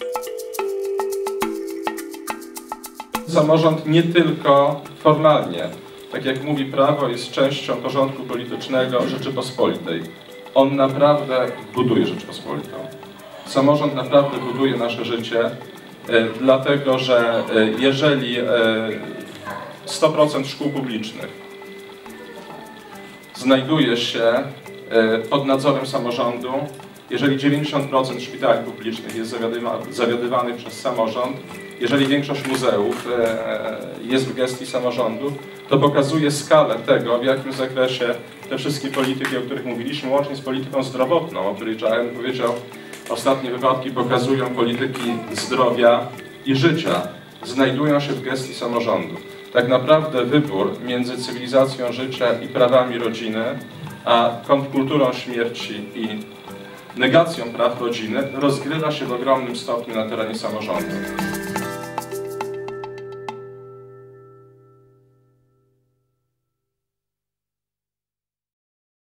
Samorząd nie tylko formalnie, tak jak mówi prawo, jest częścią porządku politycznego Rzeczypospolitej. On naprawdę buduje Rzeczpospolitą. Samorząd naprawdę buduje nasze życie, dlatego że jeżeli 100% szkół publicznych znajduje się pod nadzorem samorządu, jeżeli 90% szpitali publicznych jest zawiadywanych przez samorząd, jeżeli większość muzeów jest w gestii samorządu, to pokazuje skalę tego, w jakim zakresie te wszystkie polityki, o których mówiliśmy, łącznie z polityką zdrowotną, o której Czarek powiedział, ostatnie wypadki pokazują polityki zdrowia i życia, znajdują się w gestii samorządu. Tak naprawdę wybór między cywilizacją życia i prawami rodziny, a kontrkulturą śmierci i negacją praw rodziny rozgrywa się w ogromnym stopniu na terenie samorządu.